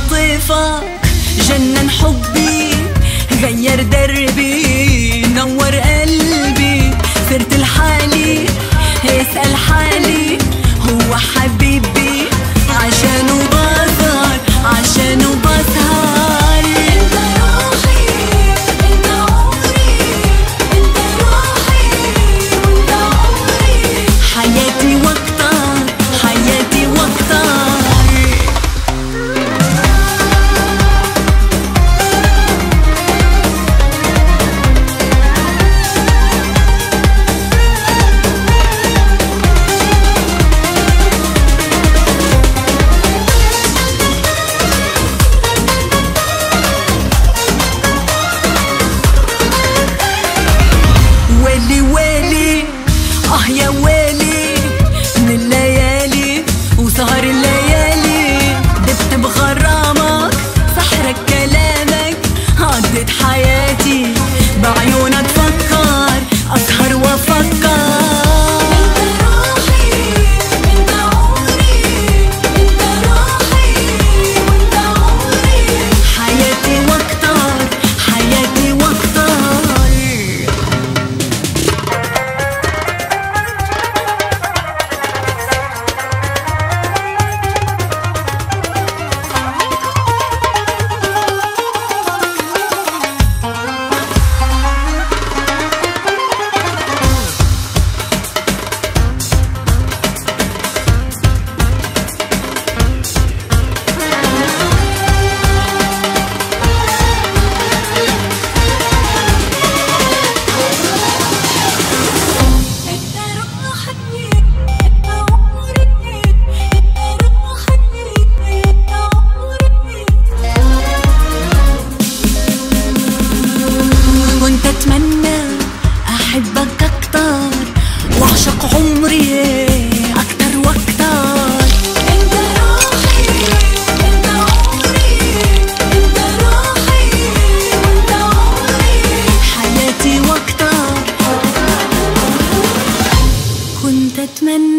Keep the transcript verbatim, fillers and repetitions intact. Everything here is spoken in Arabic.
عاطفك جنن حبي، غير دربي نور قلبي، صرت لحالي اسأل حالي هو حبيبي عشانه بسهر عشانه بسهر. انت روحي انت عمري انت روحي وانت عمري، حياتي واكتر حياتي واكتر. ويلي ويلي اه يا ويلي من الليالي وسهر الليالي، دبت بغرامك سحرك كلامك، عدت حياتي بعيونك فكر اسهر وافكر. انت روحي انت عمري انت روحي وانت عمري، حياتي واكتر حياتي واكتر. كنت اتمنى احبك اكتر واعشق عمري اكتر واكتر. انت روحي انت عمري انت روحي وانت عمري، حياتي واكتر. كنت اتمنى